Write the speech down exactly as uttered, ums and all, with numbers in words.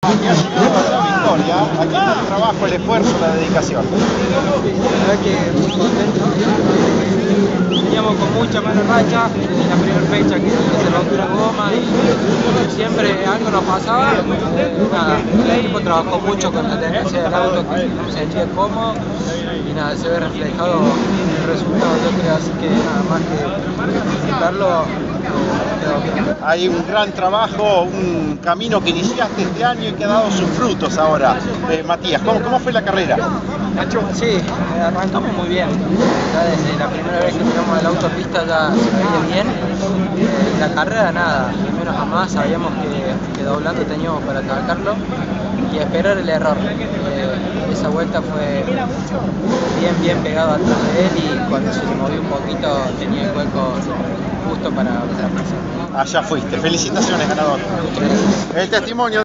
Que ha llegado a la victoria, aquí está el trabajo, el esfuerzo, la dedicación. La verdad que muy contento. Veníamos con mucha mala racha en la primera fecha que se rompió la goma y siempre algo nos pasaba. Nada, el equipo trabajó mucho con la tendencia del auto, que no me sentía cómodo y nada, se ve reflejado en el resultado, yo creo, así que nada más que disfrutarlo. Hay un gran trabajo, un camino que iniciaste este año y que ha dado sus frutos ahora. Eh, Matías, ¿cómo, ¿cómo fue la carrera? Sí, arrancamos muy bien. Ya desde la primera vez que entramos a la autopista ya se veía bien. Eh, la carrera nada, primero jamás sabíamos que, que doblando teníamos para atacarlo y esperar el error. Eh, esa vuelta fue bien bien pegado atrás de él y cuando se le movió un poquito tenía el hueco justo para, para pasar. Allá fuiste. Felicitaciones, ganador. El testimonio